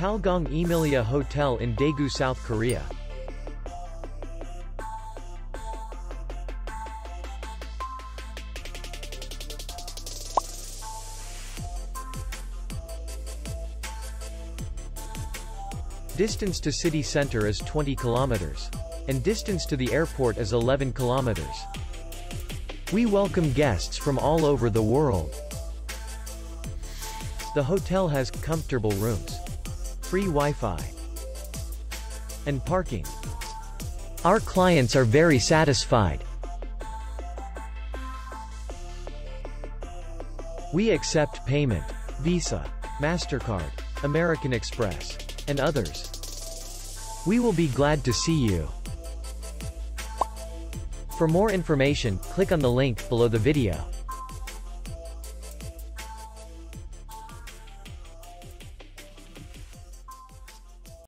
Palgong Emillia Hotel in Daegu, South Korea. Distance to city center is 20 kilometers. And distance to the airport is 11 kilometers. We welcome guests from all over the world. The hotel has comfortable rooms, free Wi-Fi, and parking. Our clients are very satisfied. We accept payment, Visa, MasterCard, American Express, and others. We will be glad to see you. For more information, click on the link below the video.